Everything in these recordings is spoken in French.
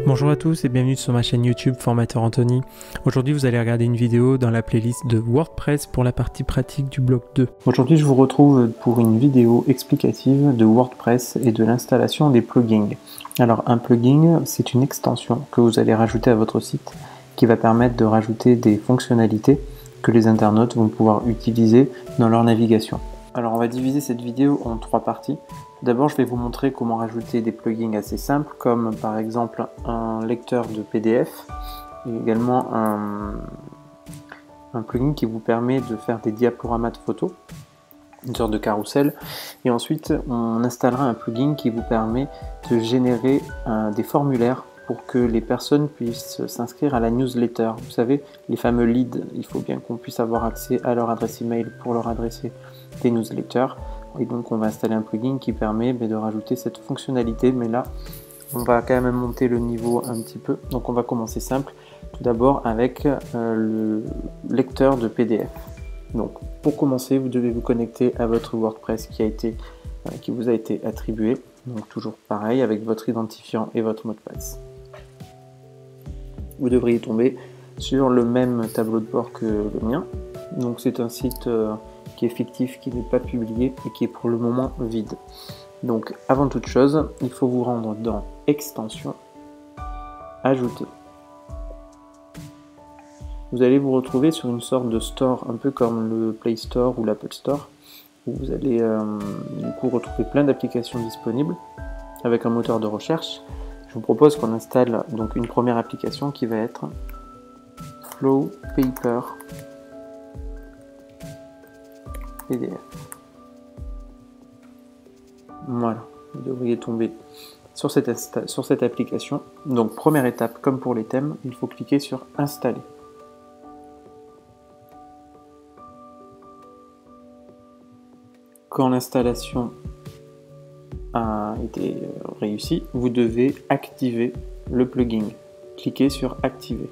Bonjour à tous et bienvenue sur ma chaîne YouTube Formateur Anthony. Aujourd'hui vous allez regarder une vidéo dans la playlist de WordPress pour la partie pratique du bloc 2. Aujourd'hui je vous retrouve pour une vidéo explicative de WordPress et de l'installation des plugins. Alors un plugin c'est une extension que vous allez rajouter à votre site qui va permettre de rajouter des fonctionnalités que les internautes vont pouvoir utiliser dans leur navigation. Alors on va diviser cette vidéo en 3 parties. D'abord, je vais vous montrer comment rajouter des plugins assez simples, comme par exemple un lecteur de PDF, et également un plugin qui vous permet de faire des diaporamas de photos, une sorte de carrousel. Et ensuite, on installera un plugin qui vous permet de générer des formulaires pour que les personnes puissent s'inscrire à la newsletter. Vous savez, les fameux leads, il faut bien qu'on puisse avoir accès à leur adresse email pour leur adresser des newsletters. Et donc on va installer un plugin qui permet de rajouter cette fonctionnalité, mais là on va quand même monter le niveau un petit peu. Donc on va commencer simple, tout d'abord avec le lecteur de PDF. Donc pour commencer, vous devez vous connecter à votre WordPress qui vous a été attribué. Donc toujours pareil avec votre identifiant et votre mot de passe. Vous devriez tomber sur le même tableau de bord que le mien. Donc c'est un site qui est fictif, qui n'est pas publié et qui est pour le moment vide. Donc avant toute chose, il faut vous rendre dans Extensions, Ajouter. Vous allez vous retrouver sur une sorte de store, un peu comme le Play Store ou l'Apple Store, où vous allez du coup retrouver plein d'applications disponibles avec un moteur de recherche. Je vous propose qu'on installe donc une première application qui va être Flowpaper PDF. Voilà, vous devriez tomber sur cette application. Donc première étape, comme pour les thèmes, il faut cliquer sur Installer. Quand l'installation a été réussie, vous devez activer le plugin. Cliquez sur Activer.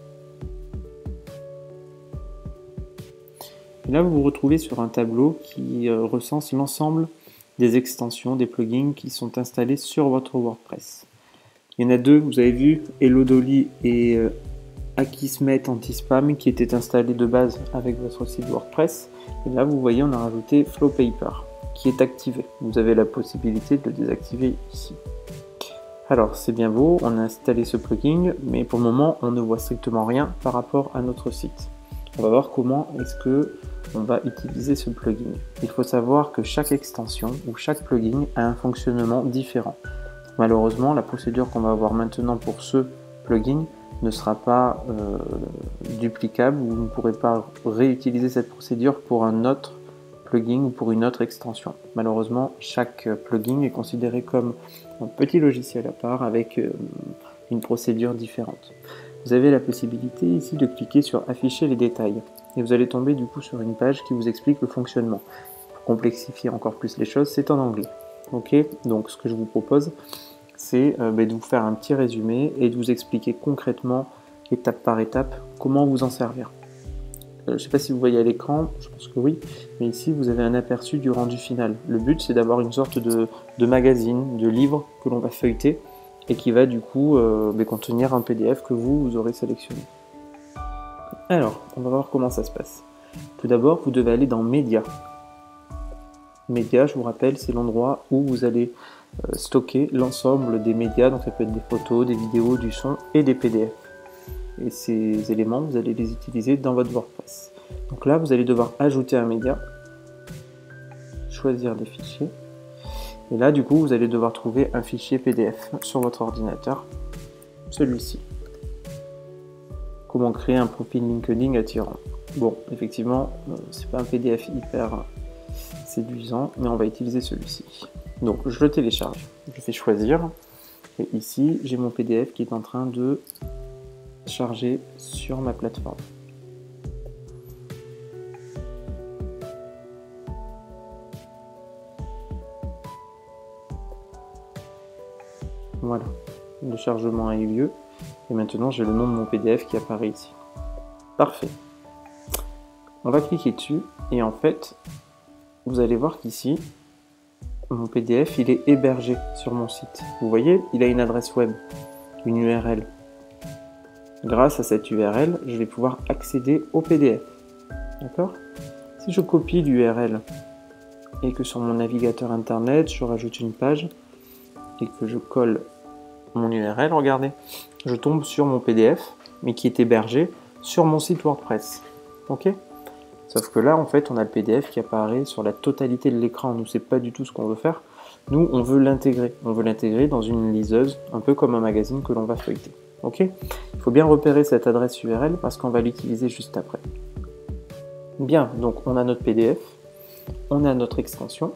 Et là, vous vous retrouvez sur un tableau qui recense l'ensemble des extensions, des plugins qui sont installés sur votre WordPress. Il y en a deux, vous avez vu, Elodoli et Akismet Anti-Spam qui étaient installés de base avec votre site WordPress. Et là, vous voyez, on a rajouté Flowpaper qui est activé. Vous avez la possibilité de le désactiver ici. Alors, c'est bien beau, on a installé ce plugin, mais pour le moment, on ne voit strictement rien par rapport à notre site. On va voir comment est-ce que on va utiliser ce plugin. Il faut savoir que chaque extension ou chaque plugin a un fonctionnement différent. Malheureusement, la procédure qu'on va avoir maintenant pour ce plugin ne sera pas duplicable, ou vous ne pourrez pas réutiliser cette procédure pour un autre plugin ou pour une autre extension. Malheureusement, chaque plugin est considéré comme un petit logiciel à part avec une procédure différente. Vous avez la possibilité ici de cliquer sur Afficher les détails et vous allez tomber du coup sur une page qui vous explique le fonctionnement. Pour complexifier encore plus les choses, c'est en anglais. Ok, donc ce que je vous propose, c'est de vous faire un petit résumé et de vous expliquer concrètement, étape par étape, comment vous en servir. Je ne sais pas si vous voyez à l'écran, je pense que oui, mais ici vous avez un aperçu du rendu final. Le but c'est d'avoir une sorte de magazine, de livre que l'on va feuilleter et qui va du coup contenir un PDF que vous aurez sélectionné. Alors, on va voir comment ça se passe. Tout d'abord, vous devez aller dans Médias. Médias, je vous rappelle, c'est l'endroit où vous allez stocker l'ensemble des médias, donc ça peut être des photos, des vidéos, du son et des PDF. Et ces éléments, vous allez les utiliser dans votre WordPress. Donc là, vous allez devoir ajouter un média, choisir des fichiers. Et là, du coup, vous allez devoir trouver un fichier PDF sur votre ordinateur, celui-ci. Comment créer un profil LinkedIn attirant. Bon, effectivement, c'est pas un PDF hyper séduisant, mais on va utiliser celui-ci. Donc, je le télécharge, je fais choisir, et ici, j'ai mon PDF qui est en train de charger sur ma plateforme. Voilà, le chargement a eu lieu et maintenant j'ai le nom de mon PDF qui apparaît ici. Parfait. On va cliquer dessus et en fait, vous allez voir qu'ici, mon PDF il est hébergé sur mon site. Vous voyez, il a une adresse web. une URL. Grâce à cette URL, je vais pouvoir accéder au PDF. D'accord? Si je copie l'URL et que sur mon navigateur internet, je rajoute une page et que je colle mon URL, regardez, je tombe sur mon PDF, mais qui est hébergé sur mon site WordPress. Ok? Sauf que là, en fait, on a le PDF qui apparaît sur la totalité de l'écran. Nous, c'est pas du tout ce qu'on veut faire. Nous, on veut l'intégrer. On veut l'intégrer dans une liseuse, un peu comme un magazine que l'on va feuilleter. Ok? Il faut bien repérer cette adresse URL parce qu'on va l'utiliser juste après. Bien, donc on a notre PDF, on a notre extension,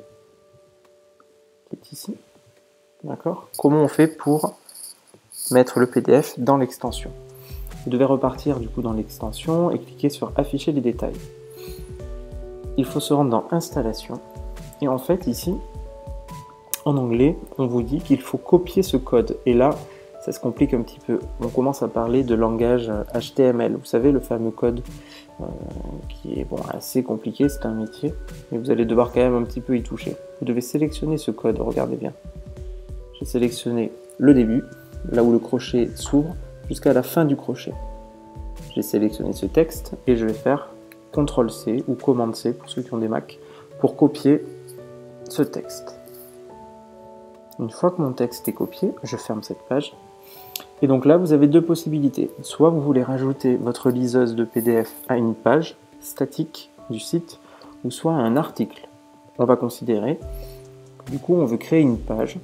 qui est ici. D'accord? Comment on fait pour mettre le PDF dans l'extension? Vous devez repartir du coup dans l'extension et cliquer sur afficher les détails. Il faut se rendre dans installation et en fait ici en anglais on vous dit qu'il faut copier ce code et là ça se complique un petit peu. On commence à parler de langage HTML, vous savez le fameux code qui est bon, assez compliqué, c'est un métier mais vous allez devoir quand même un petit peu y toucher. Vous devez sélectionner ce code, regardez bien. J'ai sélectionné le début, là où le crochet s'ouvre jusqu'à la fin du crochet. J'ai sélectionné ce texte et je vais faire CTRL-C ou Commande-C pour ceux qui ont des Mac pour copier ce texte. Une fois que mon texte est copié, je ferme cette page. Et donc là, vous avez deux possibilités. Soit vous voulez rajouter votre liseuse de PDF à une page statique du site, ou soit à un article. On va considérer que du coup, on veut créer une page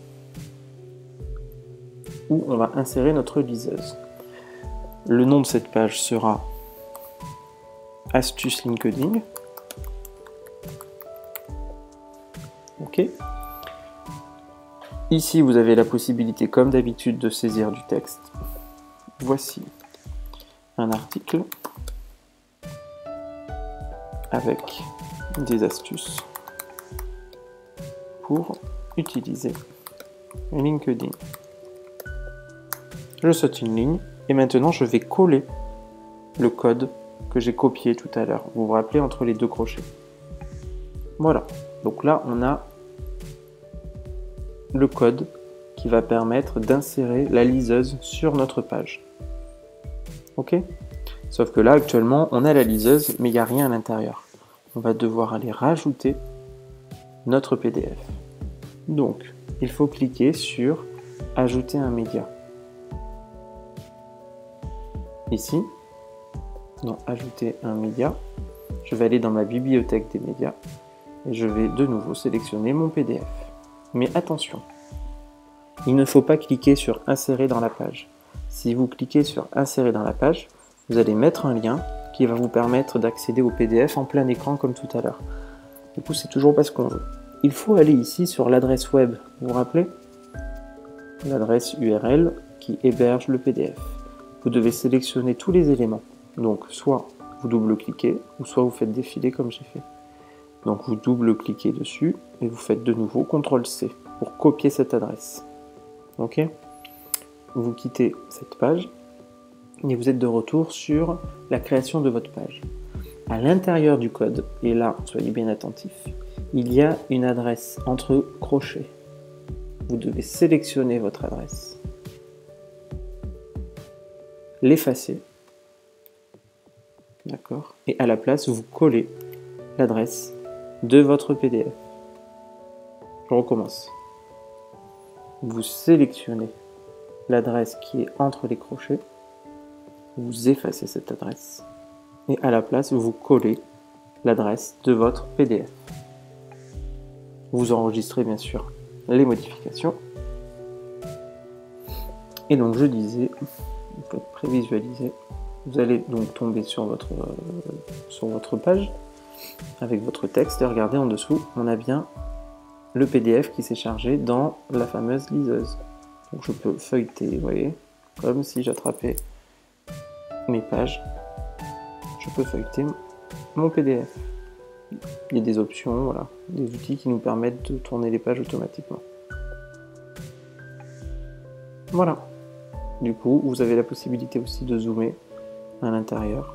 où on va insérer notre liseuse. Le nom de cette page sera Astuce LinkedIn. Ok. Ici, vous avez la possibilité, comme d'habitude, de saisir du texte. Voici un article avec des astuces pour utiliser LinkedIn. Je saute une ligne et maintenant je vais coller le code que j'ai copié tout à l'heure. Vous vous rappelez, entre les deux crochets. Voilà. Donc là, on a le code qui va permettre d'insérer la liseuse sur notre page. Ok? Sauf que là, actuellement, on a la liseuse, mais il n'y a rien à l'intérieur. On va devoir aller rajouter notre PDF. Donc, il faut cliquer sur « Ajouter un média ». Ici, dans « Ajouter un média », je vais aller dans ma bibliothèque des médias et je vais de nouveau sélectionner mon PDF. Mais attention, il ne faut pas cliquer sur « Insérer dans la page ». Si vous cliquez sur « Insérer dans la page », vous allez mettre un lien qui va vous permettre d'accéder au PDF en plein écran comme tout à l'heure. Du coup, c'est toujours pas ce qu'on veut. Il faut aller ici sur l'adresse web, vous vous rappelez? L'adresse URL qui héberge le PDF. Vous devez sélectionner tous les éléments. Donc, soit vous double-cliquez, ou soit vous faites défiler comme j'ai fait. Donc, vous double-cliquez dessus, et vous faites de nouveau CTRL-C pour copier cette adresse. Ok? Vous quittez cette page, et vous êtes de retour sur la création de votre page. À l'intérieur du code, et là, soyez bien attentifs, il y a une adresse entre crochets. Vous devez sélectionner votre adresse, l'effacer, d'accord, et à la place, vous collez l'adresse de votre PDF. Je recommence. Vous sélectionnez l'adresse qui est entre les crochets, vous effacez cette adresse, et à la place, vous collez l'adresse de votre PDF. Vous enregistrez bien sûr les modifications. Et donc je disais, vous faites prévisualiser, vous allez donc tomber sur votre page avec votre texte et regardez en dessous, on a bien le PDF qui s'est chargé dans la fameuse liseuse. Donc je peux feuilleter, vous voyez, comme si j'attrapais mes pages, je peux feuilleter mon PDF. Il y a des options, voilà, des outils qui nous permettent de tourner les pages automatiquement. Voilà. Du coup, vous avez la possibilité aussi de zoomer à l'intérieur.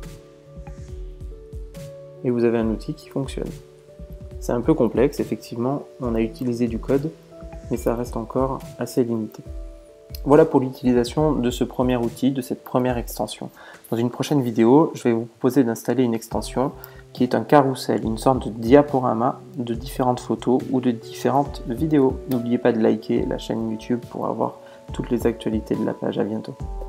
Et vous avez un outil qui fonctionne. C'est un peu complexe, effectivement, on a utilisé du code, mais ça reste encore assez limité. Voilà pour l'utilisation de ce premier outil, de cette première extension. Dans une prochaine vidéo, je vais vous proposer d'installer une extension qui est un carrousel, une sorte de diaporama de différentes photos ou de différentes vidéos. N'oubliez pas de liker la chaîne YouTube pour avoir toutes les actualités de la page. À bientôt.